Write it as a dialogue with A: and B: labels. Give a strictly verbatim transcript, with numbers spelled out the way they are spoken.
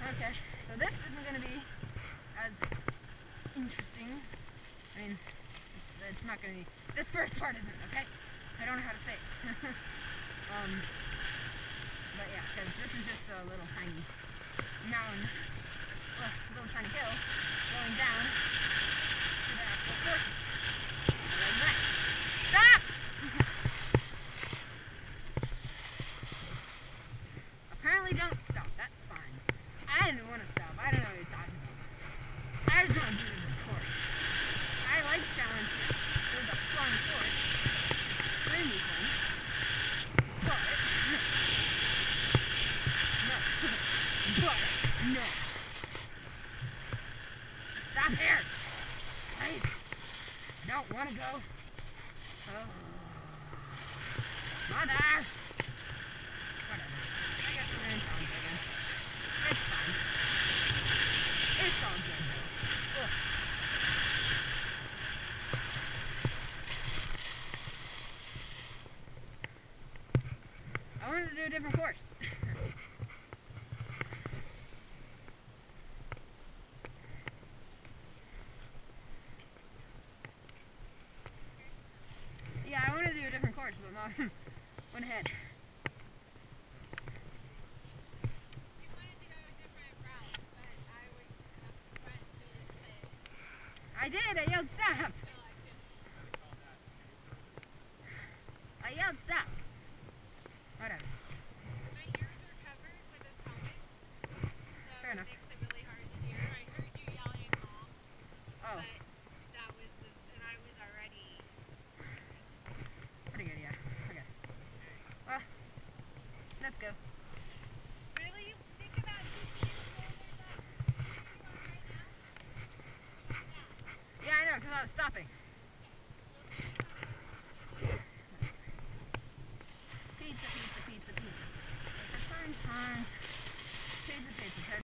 A: Okay, so this isn't going to be as interesting. I mean, it's, it's not going to be, this first part isn't, okay? I don't know how to say it. um, but yeah, because this is just a little tiny mountain, well, little tiny hill going down to the actual courses. Like that. Stop! Apparently don't stop, that's fine. I didn't want to stop, I don't know what you're talking about. I just want to do the course. I like challenges. It was a fun course. Extremely fun. But no. But no. Just stop here. Please. I don't want to go. Oh. Mother. Whatever. I guess we're in challenge again. It's fine. It's all good though. Ugh. I wanted to do a different course. Yeah, I wanted to do a different course, but Mom went ahead.
B: You wanted to go a different route, but I was up front doing it.
A: I did, I yelled stop.
B: So I couldn't.
A: I yelled stop. Whatever.
B: My ears are covered with this helmet, so
A: Fair
B: it
A: enough.
B: makes it really hard to hear. I heard you yelling mom,
A: Oh,
B: but that was just, and I was already
A: pretty good, yeah. Okay. Well, let's go.
B: really think about keeping your shoulders up. Where you are right now. Like that.
A: Yeah, I know, because I was stopping. Pizza, pizza, pizza, pizza. It's a fun time. Pizza, pizza, pizza.